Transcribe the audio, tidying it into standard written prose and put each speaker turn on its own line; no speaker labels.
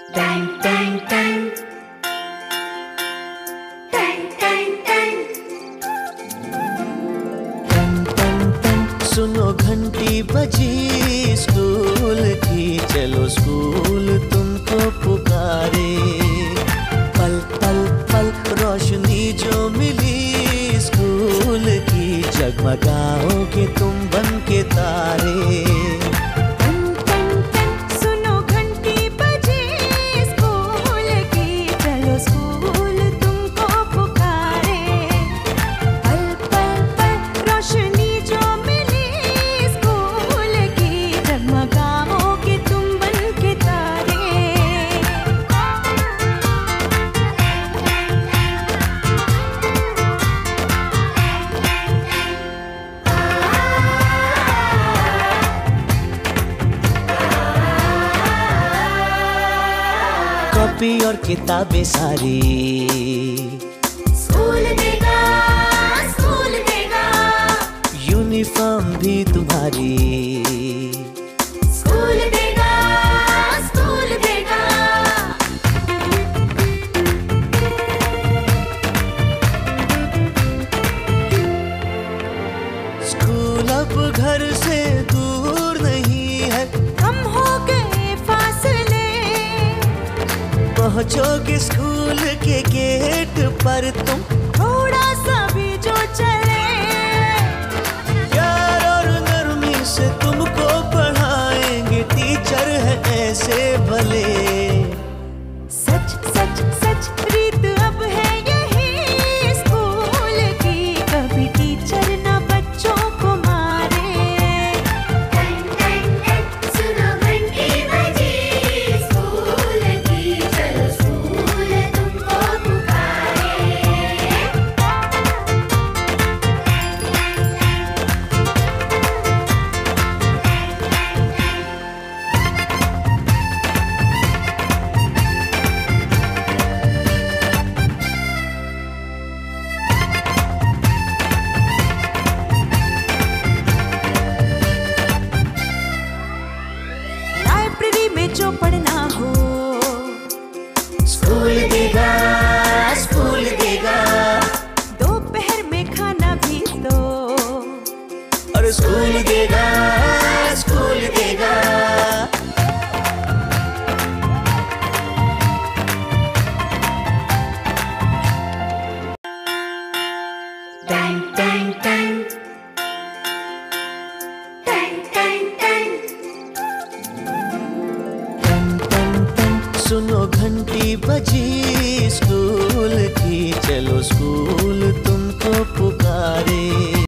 Ton टन टन टन टन टन
टन टन टन सुनो घंटी बजी स्कूल की, चलो स्कूल तुमको पुकारे। पल पल पल रोशनी जो मिली स्कूल की, जगमगाओगे तुम बन के तारे। कॉपी और किताबें सारी
स्कूल देगा, स्कूल देगा।
यूनिफॉर्म भी तुम्हारी
स्कूल देगा, स्कूल देगा।
स्कूल अब घर से दूर नहीं है,
कम हो गए फासले।
पहुंचोगे स्कूल के गेट पर तुम,
थोड़ा सा भी जो चले।
प्यार और नरमी से तुमको पढ़ाएंगे टीचर है ऐसे भले।
सच सच सच रीत अब है यही स्कूल की, कभी टीचर ना बच्चों को मारे। टन टन टन सुनो घंटी बजी स्कूल की, चलो स्कूल तुमको पुकारे। लाइब्रेरी में जो पढ़ना